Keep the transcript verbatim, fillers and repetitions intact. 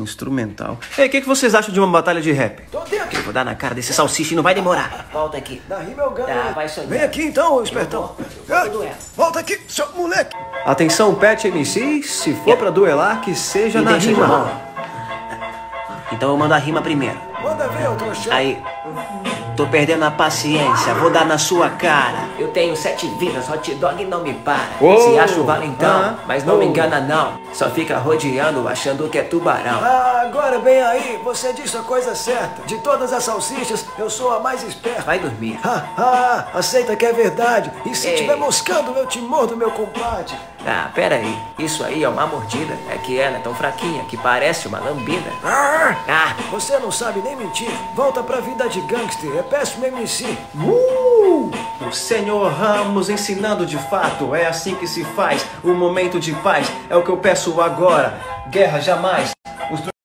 Instrumental. Ei, o que, que vocês acham de uma batalha de rap? Tô dentro. Eu vou dar na cara desse salsicha e não vai demorar. Volta aqui. Da rima eu ganho. Tá, vai sonhar. Vem aqui então, ô espertão. Ah, volta aqui, seu moleque. Atenção, Pet M C, se for pra duelar, que seja Me na deixa de rima. boa. Então eu mando a rima primeiro. Manda ver, ô trouxa. Aí, tô perdendo a paciência, vou dar na sua cara. Eu tenho sete vidas, hot dog não me para. Oh, Se acha o valentão, ah, mas não oh. me engana não. Só fica rodeando, achando que é tubarão. Ah, agora bem aí, você disse a coisa certa. De todas as salsichas, eu sou a mais esperta. Vai dormir. Ah, ah, aceita que é verdade. E se Ei. tiver moscando, eu te mordo, meu compadre. Ah, pera aí, isso aí é uma mordida. É que ela é tão fraquinha que parece uma lambida. Ah, Ah, você não sabe nem mentir. Volta pra vida de gangster, é péssimo M C. Uh! O senhor Ramos ensinando de fato, é assim que se faz. O momento de paz é o que eu peço agora. Guerra jamais. Os